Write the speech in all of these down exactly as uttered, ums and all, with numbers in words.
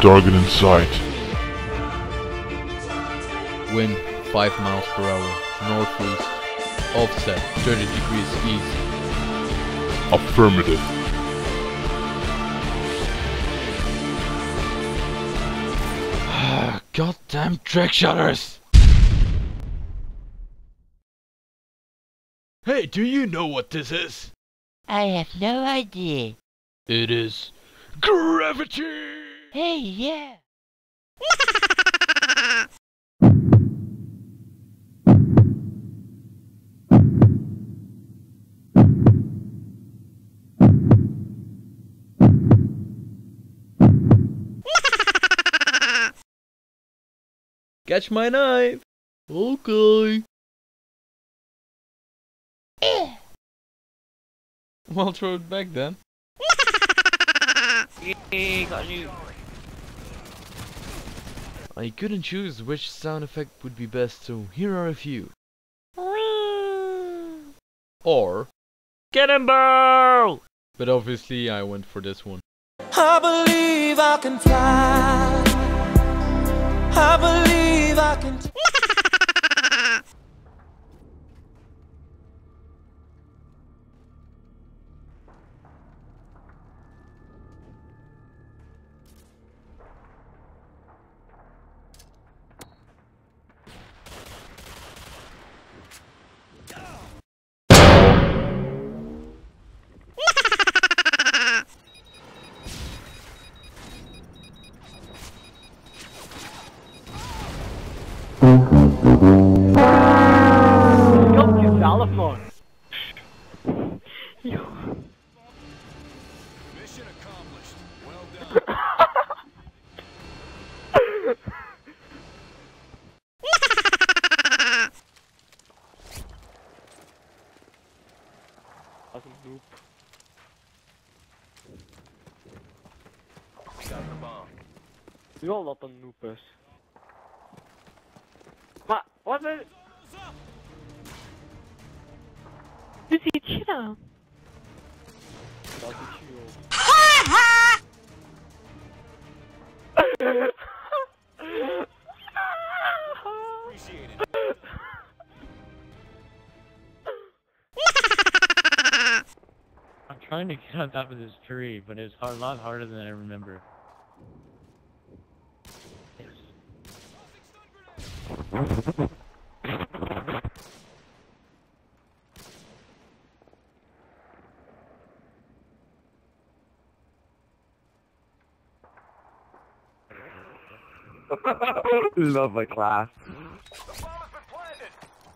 target in sight. Wind five miles per hour, northeast, offset thirty degrees east. Affirmative. Goddamn track shutters! Hey, do you know what this is? I have no idea. It is gravity! Hey, yeah. Catch my knife! Okay. Well, throw it back then. Yeah, got you. I couldn't choose which sound effect would be best, so here are a few. Or Cannonball! but obviously I went for this one. I believe I can fly. I believe I can. Mission accomplished. Well done. Als een noob. Nu al dat een noob is. Maar, wat is... Doet hij het chillen? Dat is chill. Appreciate it. I'm trying to get on top of this tree, but it's hard, a lot harder than I remember. Yes. Love my class. The bomb has been planted.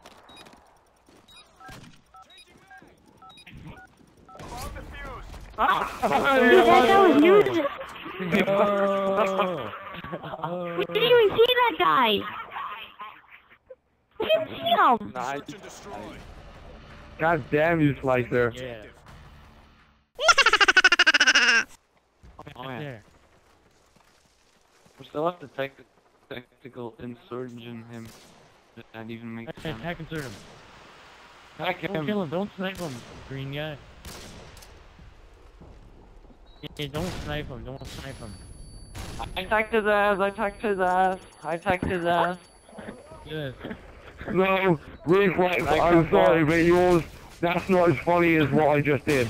Changing mag. Bomb defused. Dude, that guy was useless. Oh. We didn't even see that guy. We didn't see him. Nice. Search and destroy. God damn you, Slicer. Yeah. Oh, Right there. We still have to take the tactical insurgent him. That even makes Hey, sense. attack and serve him. Attack Don't him. kill him, don't snipe him, green guy. Yeah, don't snipe him, don't snipe him. I attacked his ass, I attacked his ass, I attacked his ass. Good. No, reflex, Like I'm a sorry, ball. but yours, that's not as funny as what I just did.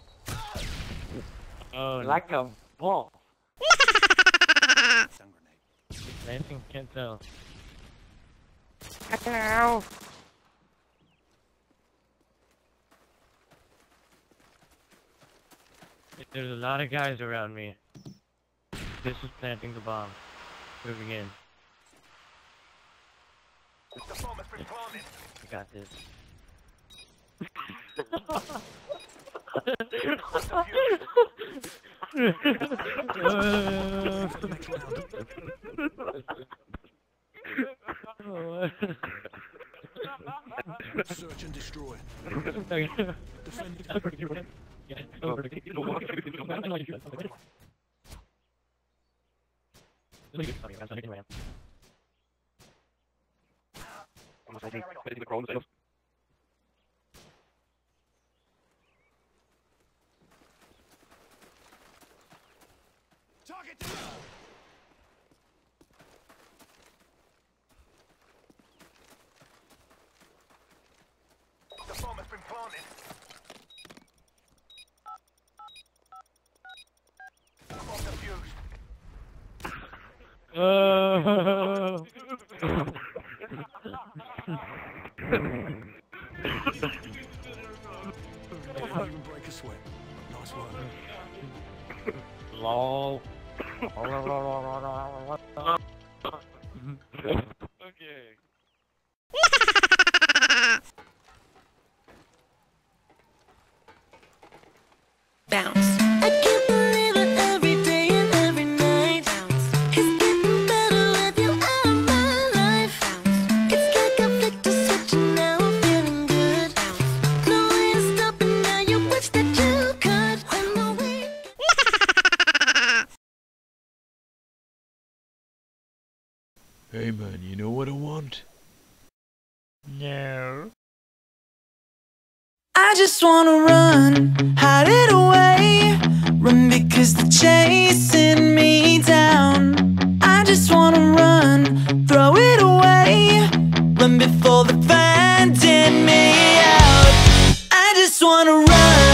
Oh, Like a ball. I think can't tell. Ow. There's a lot of guys around me. This is planting the bomb. Moving in. The bomb has been planted. I got this. Search and destroy. Defend. Target down. Uh, Didn't even break a sweat. Nice work. lol. Okay. Bounce. I can't believe it every day and every night. It's getting better with you out of my life. It's like I flicked a switch and now I'm feeling good. No way to stop it now, you wish that you could. When the week Hey man, you know what I want? No. I just wanna run, hide it away. Run because they're chasing me down. I just wanna run, throw it away. Run before they're finding me out. I just wanna run.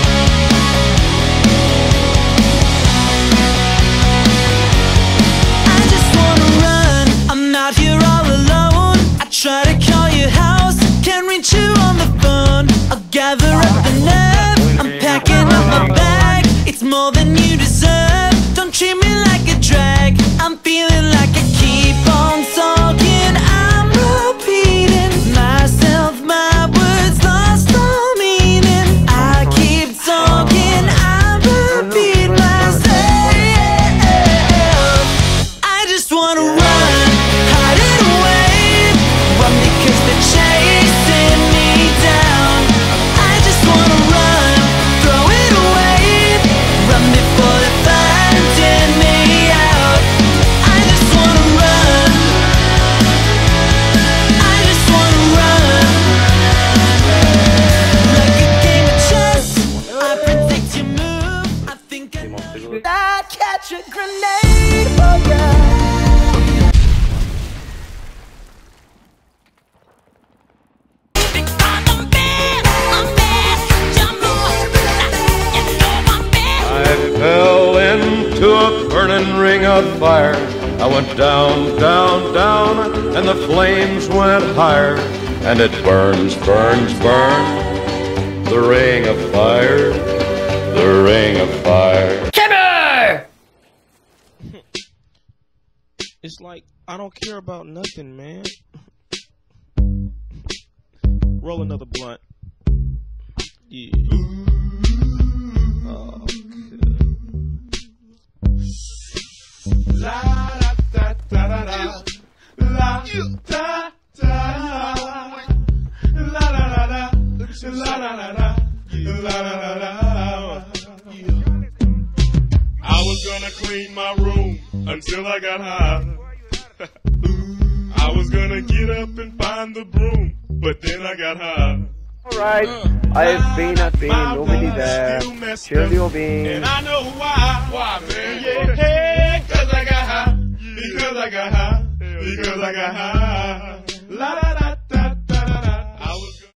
I just wanna run. I'm out here all alone. I try to call your house, can't reach you on the phone. I'll gather up the nerve, I'm packing up my bag. It's more than you deserve, don't treat me like a drag. I'm feeling like I keep on talking, I'm repeating myself, my words lost all meaning. I keep talking, I repeat myself. I just wanna run, hide it away. Run because they're chasing me down. I just wanna run, throw it away. Run before they're finding me out. I just wanna run. I just wanna run. Like a game of chess, I predict your move. I think I know I'd catch a grenade for ya. I fell into a burning ring of fire. I went down, down, down, and the flames went higher. And it burns, burns, burns, the ring of fire, the ring of fire. It's like, I don't care about nothing, man. Roll another blunt. Yeah. Oh, La da da da da da. La da da da. La da da da. La da da da. La da da da. I was gonna clean my room until I got high. I was gonna get up and find the broom, but then I got high. Alright, I've been at being nobody there. Chill your bean. And I know why. Why, man? Yeah, hey, cause I got high. Because I got high. Because I got high.